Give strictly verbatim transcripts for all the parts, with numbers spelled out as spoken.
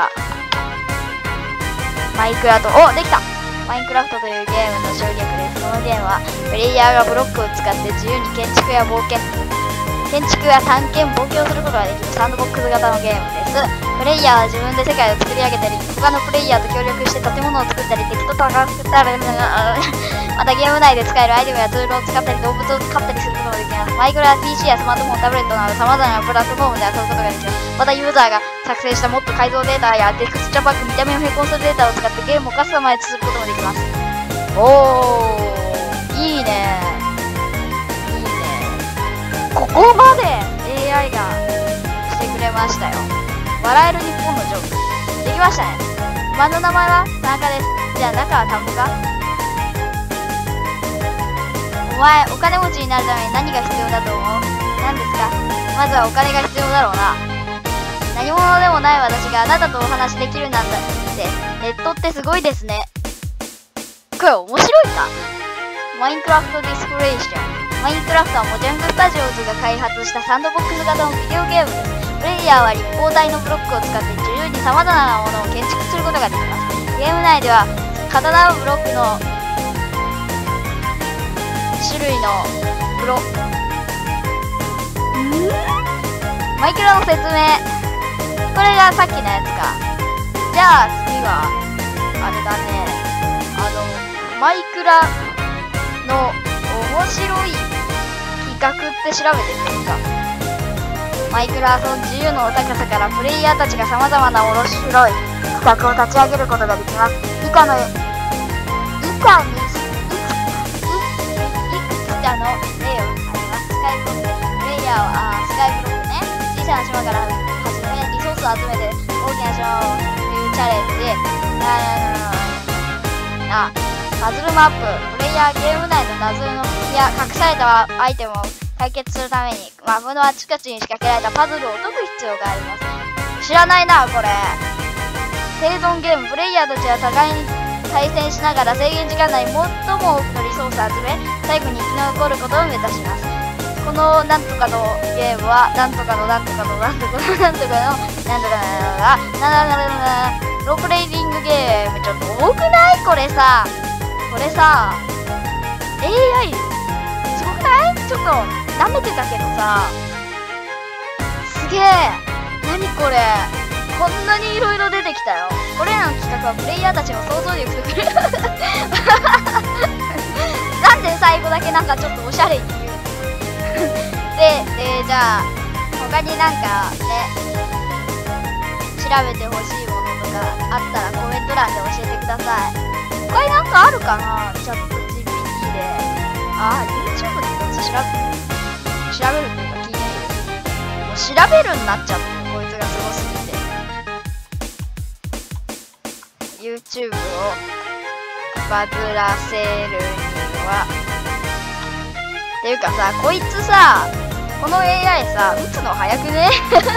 がマイクラフト、お、できた。マインクラフトというゲームの省略です。このゲームはプレイヤーがブロックを使って自由に建築や冒険建築や探検冒険をすることができるサンドボックス型のゲームです。プレイヤーは自分で世界を作り上げたり、他のプレイヤーと協力して建物を作ったり、敵と戦ったり、またゲーム内で使えるアイテムやツールを使ったり、動物を飼ったりすることができます。マイクラは ピーシー やスマートフォン、タブレットなど様々なプラットフォームで遊ぶことができます。またユーザーが作成したもっと改造データやテクスチャパック、見た目を変更するデータを使ってゲームをカスタマイズすることもできます。おー、いいねいいね。ここまで エーアイ がしてくれましたよ。笑える日本のジョークできましたね。馬の名前は田中です。じゃあ中は田んぼか。お前お金持ちになるために何が必要だと思う？何ですか？まずはお金が必要だろうな。何者でもない私があなたとお話できるなんだってネットってすごいですね。これ面白いか？マインクラフトディスクレーション。マインクラフトはモジャングスタジオズが開発したサンドボックス型のビデオゲームです。プレイヤーは立方体のブロックを使って自由に様々なものを建築することができます。ゲーム内では刀のブロックの種類のブロんマイクラの説明。これがさっきのやつか。じゃあ次はあれだね、あのマイクラの面白い企画って調べてみるか。マイクラの自由の高さからプレイヤーたちが様々な面白い企画を立ち上げることができます。以下の以下にいくつかの例を挙げます。スカイブロック。プレイヤーはあスカイブロックね。小さな島から始めリソースを集めて大きな島をというチャレンジ。あパズルマップ。プレイヤーゲーム内の謎のや隠されたアイテムを解決するためにマップのあちこちに仕掛けられたパズルを解く必要があります。知らないなこれ。生存ゲーム。プレイヤーたちは互いに対戦しながら制限時間内に最も多くのリソースを集め最後に生き残ることを目指します。このなんとかのゲームはなんとかのなんとかのなんとかのなんとかのなんとかのなんだなロープレイディングゲーム。ちょっと多くないこれさ。これさ エーアイ すごくない？ちょっと舐めてたけどさ、すげえ。何これ、こんなにいろいろ出てきたよ。これらの企画はプレイヤーたちの想像力とくるなんで最後だけなんかちょっとおしゃれに言うで、えー、じゃあ他になんかね調べてほしいものとかあったらコメント欄で教えてください。他になんかあるかな？チャット ジーピーティー で。ああ、YouTube でこいつ調べる調べるっていうか聞いてみる。もう調べるになっちゃってる、こいつがすごすぎて。YouTube をバズらせるにはっていうかさ、こいつさ、この エーアイ さ、打つの早くね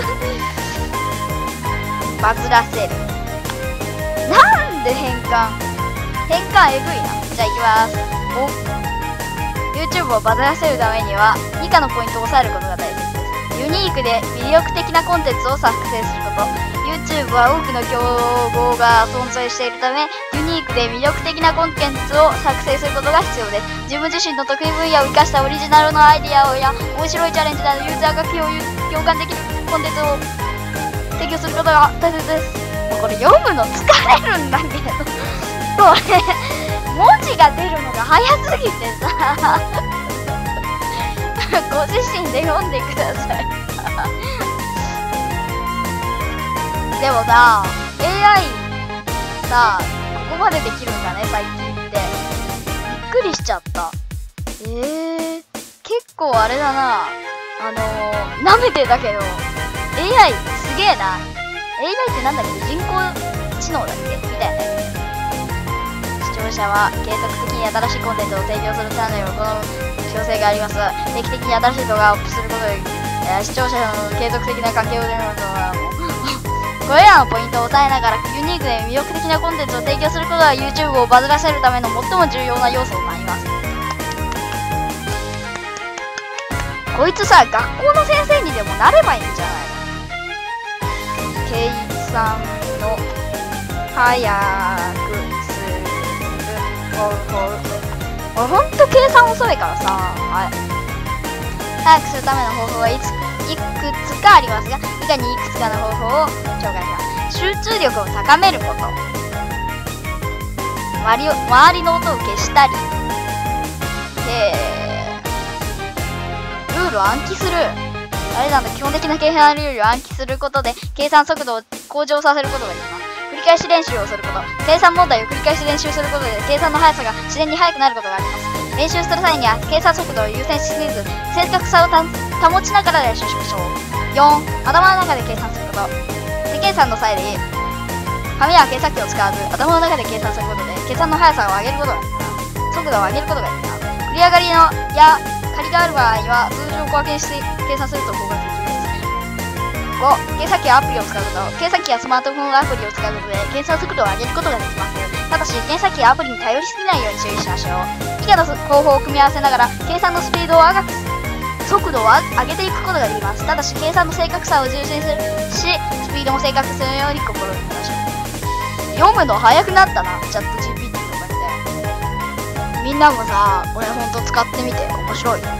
バズらせる。なんで変換変換えぐいな。じゃあいきます。お YouTube をバズらせるためには以下のポイントを押さえることが大切です。ユニークで魅力的なコンテンツを作成すること。 YouTube は多くの競合が存在しているためユニークで魅力的なコンテンツを作成することが必要です。自分自身の得意分野を生かしたオリジナルのアイディアをや面白いチャレンジなどユーザーが共有共感できるコンテンツを提供することが大切です。もうこれ読むの疲れるんだけどこれ文字が出るのが早すぎてさご自身で読んでくださいでもさ エーアイ さここまでできるんだね最近って。びっくりしちゃった。えー、結構あれだな、あのー、なめてたけど エーアイ すげえな。 エーアイ ってなんだっけ、人工知能だっけみたいなやつ。視聴者は継続的に新しいコンテンツを提供するためにこの必要性があります。定期的に新しい動画をアップすることで、えー、視聴者の継続的な関係を出るのはもうこれらのポイントを押さえながらユニークで魅力的なコンテンツを提供することが YouTube をバズらせるための最も重要な要素となります。こいつさ、学校の先生にでもなればいいんじゃないの？計算の早くする方法。俺ほんと計算遅いからさ、はい、早くするための方法はいついくつかありますが、以下にいくつかの方法を紹介します。集中力を高めること、周りを周りの音を消したり、えー、ルールを暗記する。あれなんだ、基本的な計算ルールを暗記することで計算速度を向上させることができます。繰り返し練習をすること、計算問題を繰り返し練習することで計算の速さが自然に速くなることがあります。練習する際には計算速度を優先しすぎず、正確さを保ちながら練習しましょう。よん、頭の中で計算すること。手計算の際で紙や計算機を使わず頭の中で計算することで計算の速さを上げることができます。速度を上げることができます。繰り上がりのや仮がある場合は数字を小分けにして計算すると効果的です。ご、計算機やアプリを使うこと。計算機やスマートフォンアプリを使うことで計算速度を上げることができます。ただし計算機やアプリに頼りすぎないように注意しましょう。以下の方法を組み合わせながら計算のスピードを上がく速度を上げていくことができます。ただし計算の正確さを重視するし、スピードも正確するように心がけましょう。読むの早くなったな、チャット ジーピーティー とかみたいな。みんなもさ、これほんと使ってみて面白いよ。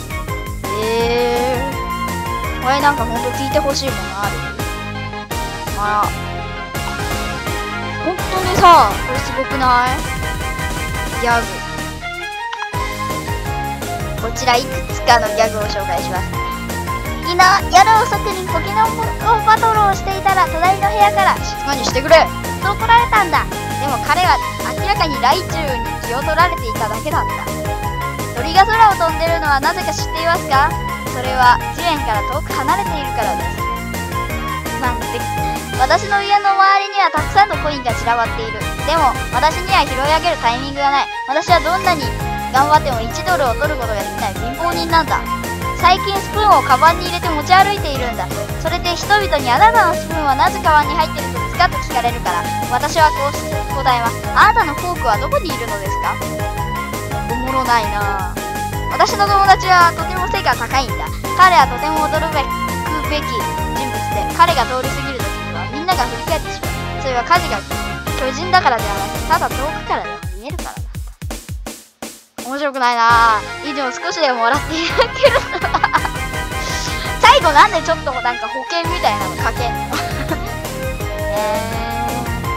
えー、これなんかほんと聞いてほしいものある？まあ、ほんとにさ、これすごくない？ギャグ。こちらいくつかのギャグを紹介します。昨日夜遅くにポケモンバトルをしていたら隣の部屋から静かにしてくれと怒られたんだ。でも彼は明らかにライチュウに気を取られていただけだった。鳥が空を飛んでるのはなぜか知っていますか？それは地面から遠く離れているからです。なんて、私の家の周りにはたくさんのコインが散らばっている。でも私には拾い上げるタイミングがない。私はどんなに頑張ってもいちドルを取ることができない貧乏人なんだ。最近スプーンをカバンに入れて持ち歩いているんだ。それで人々にあなたのスプーンはなぜカバンに入ってるんですかと聞かれるから、私はこうして答えます。あなたのフォークはどこにいるのですか？おもろないな。私の友達はとても背が高いんだ。彼はとても驚くべき人物で、彼が通り過ぎるときにはみんなが振り返ってしまう。それは火事が巨人だからではなく、ただ遠くからでも見えるからだ。面白くないなぁ。以上、少しでも笑っていただけると最後なんでちょっとなんか保険みたいなのかけんのえ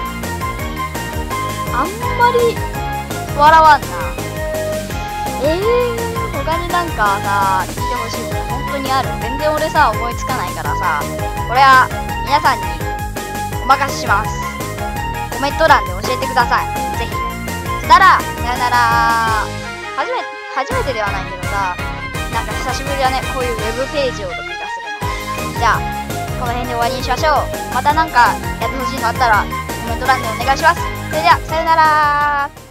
ー、あんまり笑わんな。えー、他になんかさ、聞いてほしいこと本当にある。全然俺さ、思いつかないからさ、これは皆さんにお任せします。コメント欄で教えてください。ぜひ。そしたら、さよなら。初めて、初めてではないけどさ、なんか久しぶりだね、こういうウェブページを録画するの。じゃあ、この辺で終わりにしましょう。またなんかやってほしいのあったら、コメント欄でお願いします。それでは、さよなら。